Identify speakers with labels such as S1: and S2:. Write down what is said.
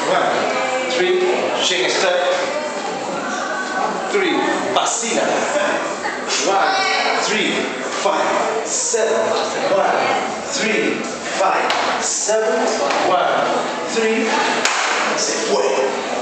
S1: 1, 3, shake and step. 3, pasina. 1, 3, 5, 7. 1, 3, 5, 7. 1, 3. Say, fuego.